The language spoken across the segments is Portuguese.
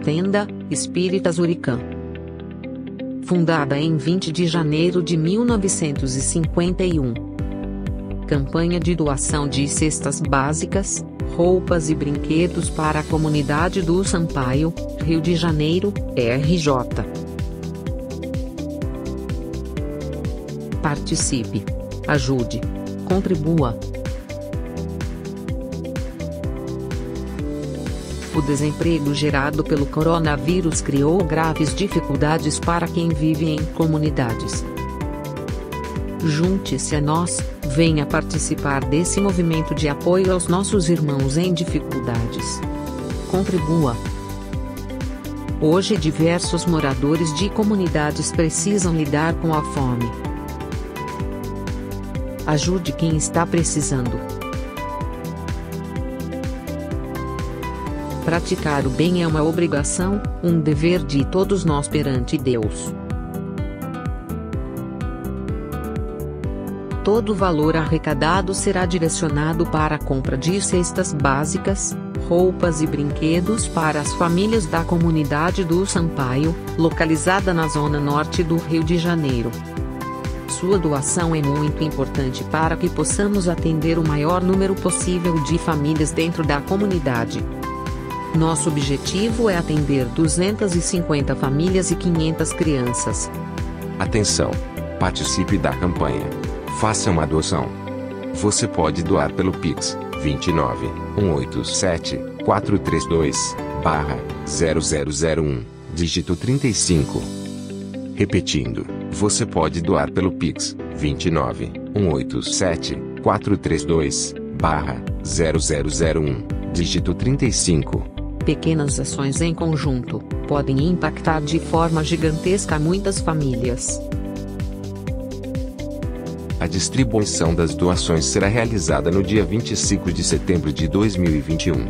Tenda Espírita Zuricã. Fundada em 20 de janeiro de 1951. Campanha de doação de cestas básicas, roupas e brinquedos para a comunidade do Sampaio, Rio de Janeiro, RJ. Participe, ajude, contribua. O desemprego gerado pelo coronavírus criou graves dificuldades para quem vive em comunidades. Junte-se a nós, venha participar desse movimento de apoio aos nossos irmãos em dificuldades. Contribua. Hoje diversos moradores de comunidades precisam lidar com a fome. Ajude quem está precisando. Praticar o bem é uma obrigação, um dever de todos nós perante Deus. Todo o valor arrecadado será direcionado para a compra de cestas básicas, roupas e brinquedos para as famílias da comunidade do Sampaio, localizada na zona norte do Rio de Janeiro. Sua doação é muito importante para que possamos atender o maior número possível de famílias dentro da comunidade. Nosso objetivo é atender 250 famílias e 500 crianças. Atenção! Participe da campanha. Faça uma doação. Você pode doar pelo Pix 29 187 432/0001, dígito 35. Repetindo, você pode doar pelo Pix 29 187 432/0001, dígito 35. Pequenas ações em conjunto podem impactar de forma gigantesca muitas famílias. A distribuição das doações será realizada no dia 25 de setembro de 2021.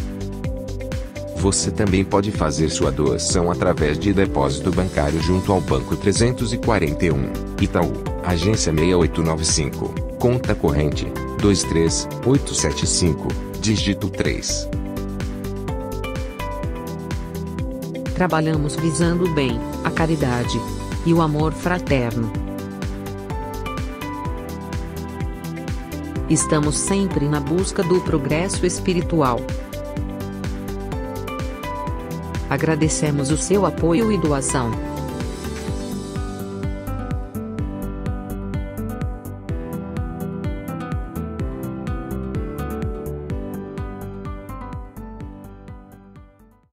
Você também pode fazer sua doação através de depósito bancário junto ao Banco 341, Itaú, agência 6895, conta corrente 23875, dígito 3. Trabalhamos visando o bem, a caridade e o amor fraterno. Estamos sempre na busca do progresso espiritual. Agradecemos o seu apoio e doação.